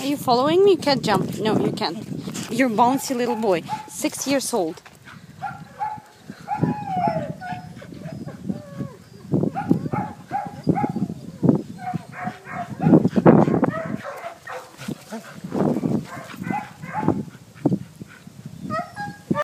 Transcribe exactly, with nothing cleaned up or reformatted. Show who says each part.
Speaker 1: Are you following me? You can't jump. No, you can't. You're bouncy little boy. Six years old.